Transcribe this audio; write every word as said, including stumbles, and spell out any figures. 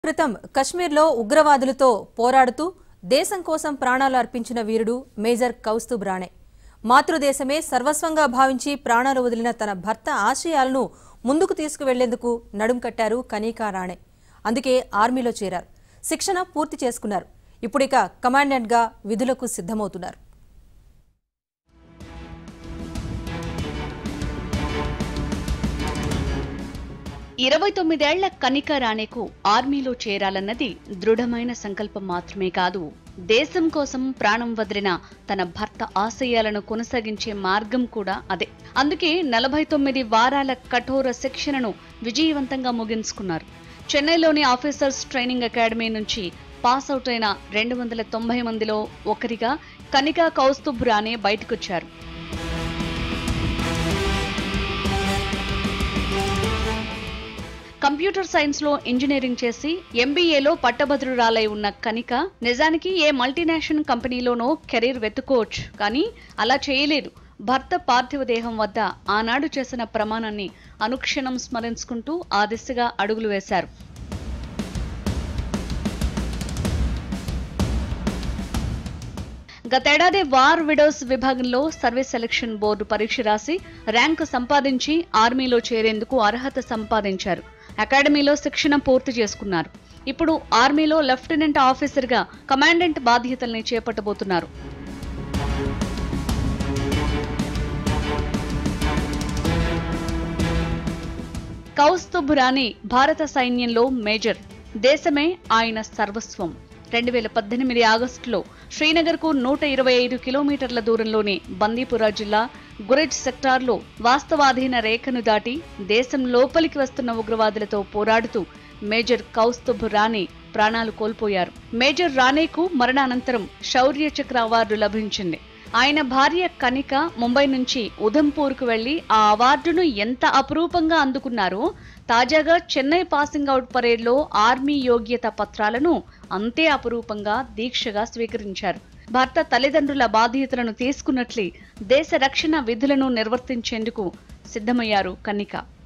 క్రితం కశ్మీర్లో ఉగ్రవాదులతో పోరాడుతూ దేశం కోసం ప్రాణాలు అర్పించిన వీరుడు మేజర్ కౌస్తుబ్ రాణే. మాతృదేశమే సర్వస్వంగా భావించి ప్రాణాలు వదిలిన తన భర్త ఆశయాలను ముందుకు తీసుకువెళ్లేందుకు నడుం కట్టారు కనికా రాణే. అందుకే ఆర్మీలో చేరారు. శిక్షణ పూర్తి చేసుకున్నారు. ఇప్పుడిక కమాండెంట్గా విధులకు సిద్ధమవుతున్నారు. ఇరవై తొమ్మిదేళ్ల కనికా రాణేకు ఆర్మీలో చేరాలన్నది దృఢమైన సంకల్పం మాత్రమే కాదు, దేశం కోసం ప్రాణం వదిలిన తన భర్త ఆశయాలను కొనసాగించే మార్గం కూడా అదే. అందుకే నలభై తొమ్మిది వారాల కఠోర శిక్షణను విజయవంతంగా ముగించుకున్నారు. చెన్నైలోని ఆఫీసర్స్ ట్రైనింగ్ అకాడమీ నుంచి పాస్ అవుట్ అయిన రెండు వందల తొంభై మందిలో ఒకరిగా కనికా కౌస్తుబ్ రాణే బయటకొచ్చారు. కంప్యూటర్ సైన్స్ లో ఇంజనీరింగ్ చేసి ఎంబీఏలో పట్టభద్రురాలై ఉన్న కనిక నిజానికి ఏ మల్టీనేషనల్ కంపెనీలోనో కెరీర్ వెతుక్కోవచ్చు, కానీ అలా చేయలేదు. భర్త పార్థివ దేహం వద్ద ఆనాడు చేసిన ప్రమాణాన్ని అనుక్షణం స్మరించుకుంటూ ఆ దిశగా అడుగులు వేశారు. గతేడాది వార్ విడోస్ విభాగంలో సర్వీస్ సెలక్షన్ బోర్డు పరీక్ష రాసి ర్యాంకు సంపాదించి ఆర్మీలో చేరేందుకు అర్హత సంపాదించారు. అకాడమీలో శిక్షణ పూర్తి చేసుకున్నారు. ఇప్పుడు ఆర్మీలో లెఫ్టినెంట్ ఆఫీసర్గా కమాండెంట్ బాధ్యతల్ని చేపట్టబోతున్నారు. కౌస్తుబ్ రాణే భారత సైన్యంలో మేజర్. దేశమే ఆయన సర్వస్వం. రెండు వేల పద్దెనిమిది ఆగస్టులో శ్రీనగర్ కు నూట ఇరవై ఐదు కిలోమీటర్ల దూరంలోని బందీపురా జిల్లా గురెజ్ సెక్టార్లో వాస్తవాధీన రేఖను దాటి దేశం లోపలికి వస్తున్న ఉగ్రవాదులతో పోరాడుతూ మేజర్ కౌస్తుబ్ రాణే ప్రాణాలు కోల్పోయారు. మేజర్ రాణేకు మరణానంతరం శౌర్య చక్ర అవార్డు లభించింది. ఆయన భార్య కనిక ముంబై నుంచి ఉధంపూర్కు వెళ్లి ఆ అవార్డును ఎంత అపురూపంగా అందుకున్నారో, తాజాగా చెన్నై పాసింగ్ అవుట్ పరేడ్లో ఆర్మీ యోగ్యత పత్రాలను అంతే అపురూపంగా దీక్షగా స్వీకరించారు. భర్త తల్లిదండ్రుల బాధ్యతలను తీసుకున్నట్లే దేశ రక్షణ విధులను నిర్వర్తించేందుకు సిద్ధమయ్యారు కనిక.